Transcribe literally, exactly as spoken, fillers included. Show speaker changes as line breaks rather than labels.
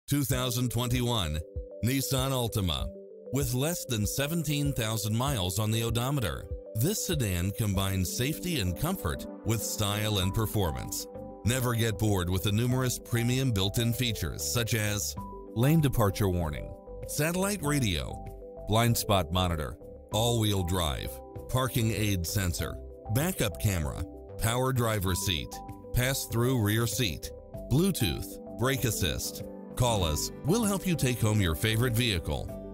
two thousand twenty-one Nissan Altima. With less than seventeen thousand miles on the odometer, this sedan combines safety and comfort with style and performance. Never get bored with the numerous premium built-in features such as lane departure warning, satellite radio, blind spot monitor, all-wheel drive, parking aid sensor, backup camera, power driver seat, pass-through rear seat, Bluetooth, brake assist. Call us, we'll help you take home your favorite vehicle.